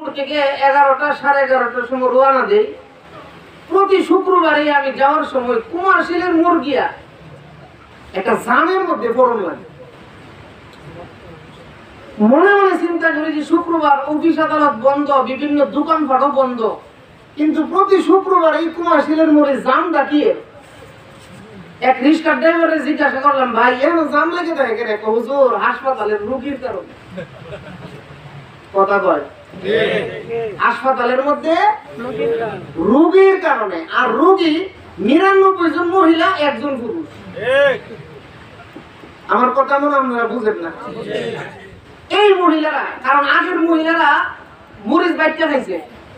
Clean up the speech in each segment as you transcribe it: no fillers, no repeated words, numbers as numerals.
থেকে 11টা 11:30টার সময় রওনা দেই। প্রতি শুক্রবারে আমি যাওয়ার সময় কুমারশিলের মুরগিয়া একটা জামের মধ্যে পড়ন লাগে। মনে মনে চিন্তা করি যে শুক্রবার অফিস আদালত বন্ধ, বিভিন্ন দোকানপাটও বন্ধ, কিন্তু প্রতি শুক্রবার এই কুমারশিলের মোড়ে জাম ডাকিয়ে এক রিক্সা ড্রাইভারে জিজ্ঞাসা করলাম, ভাই এন জাম লেগে থাকে রে? হুজুর হাসপাতালের রোগীর কারণে। কথা কয় হাসপাতালের মধ্যে রোগীর কারণে, আর রোগী 99 জন মহিলা, 1 জন পুরুষ। আমার কথা মনে আপনারা বুঝেন না? এই মহিলারা, কারণ আগের মহিলারা মরিচ বাইটটা খাইছে,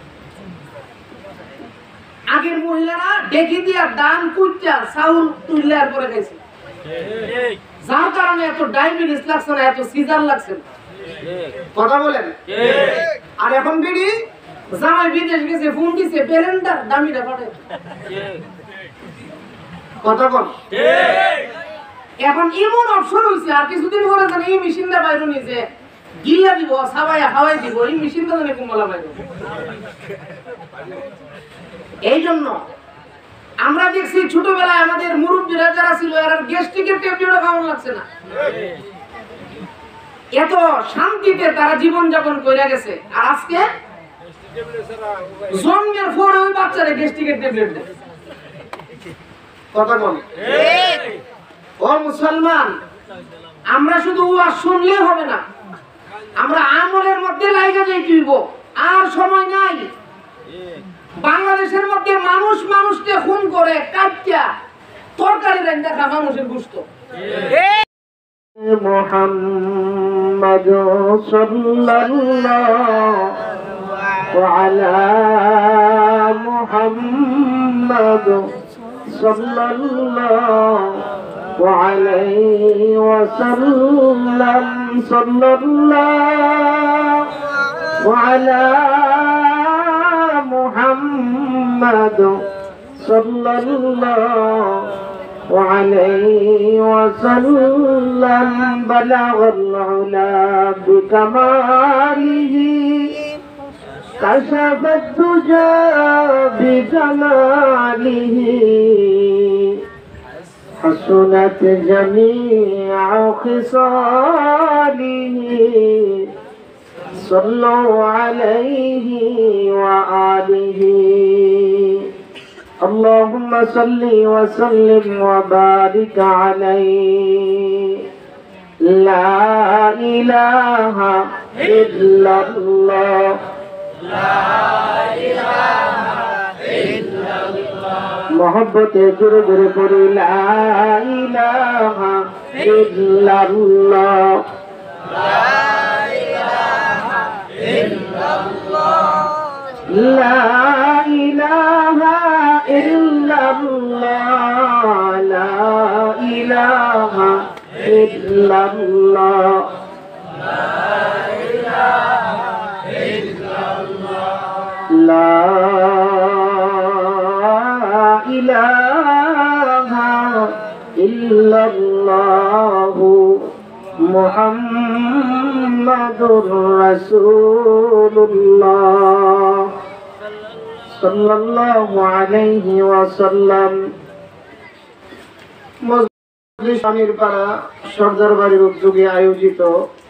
আগের মহিলারা ডেকে দিয়া ডান কুইটা চাউল তুইলার পরে খাইছে, যার কারণে এত ডায়াবেটিস লাগছে না, এত সিজার লাগছে না। কথা বলেন? আর এখন বিড়ি জামাই বিদেশ গেছে, ফোন দিছে বেলেন্ডার দামিটা পাঠে। কথা বল। এখন এমন অপশন হয়েছে, আর কিছুদিন পরে জানি এই মেশিনটা বাইরে নিছে, গিলা দিব, সাবাইয়া হাওয়াই দিব, এই মেশিনটা জানি কুমলা বাইরে। এই জন্য আমরা দেখছি ছোটবেলায় আমাদের মুরব্বীরা যারা ছিল, এরা গ্যাস্ট্রিকের ট্যাবলেটও খাওয়ানো লাগছে না, এত শান্তিতে তারা জীবন যাপন করে গেছে। আর আজকে জন্মের পরে ওই বাচ্চারা গ্যাস্ট্রিকের ট্যাবলেট দেয়। কথা বল। ও মুসলমান, আমরা শুধু ওয়াজ শুনলে হবে না, আমরা আমলের মধ্যে লাইগা যাইতে হইব। আর সময় নাই। বাংলাদেশের মধ্যে মানুষ মানুষকে খুন করে, কাটটা তরকারি রান্না খা মানুষের গোশত। محمد صلى الله على محمد صلى الله عليه وسلم صلى الله على محمد صلى الله وعليه وسلم بلغ العلا بكماله كشف الدجى بجماله حسنت جميع خصاله صلوا عليه وآله اللهم صل وسلم وبارك عليه لا إله إلا الله لا إله إلا الله محبت جر جر پر لا إله إلا الله لا إله إلا الله لا إله إلا الله لا إله إلا الله لا إله إلا الله لا إله إلا الله محمد رسول الله সাল্লাল্লাহু আলাইহি ওয়াসাল্লাম। মজলিস আমিরপাড়া সরদার বাড়ির উদ্যোগে আয়োজিত